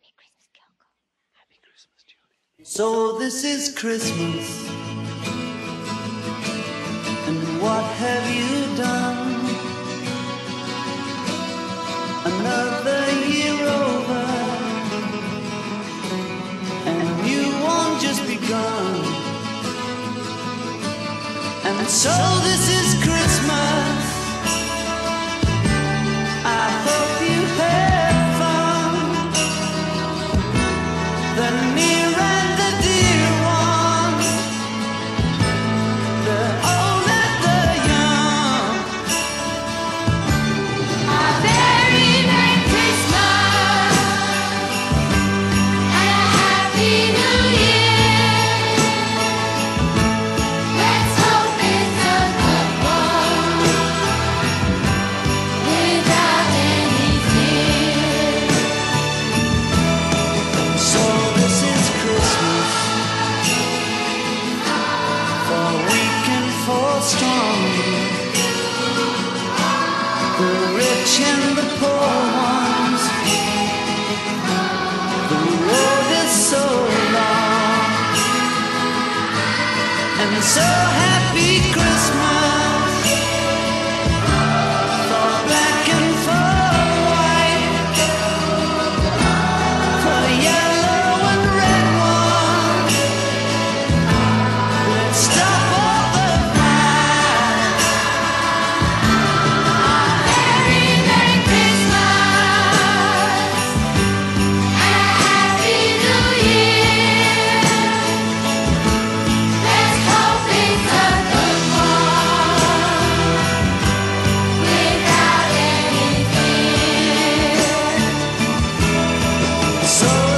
So this is Christmas, and what have you done? Another year over, and a new one just begun. And so this is Christmas. I hope you had fun. The near and the dear ones, the old and the young. A very Merry Christmas and a Happy New Year. Let's hope it's a good one without any fear. So this is Christmas, for weak and for strong, the rich and the poor ones. The road is so long, and so happy Christmas for black and for white, for yellow and red ones. Let's stop all the fight. Very Merry Christmas and a Happy New Year. Let's hope it's a good one without any fear. So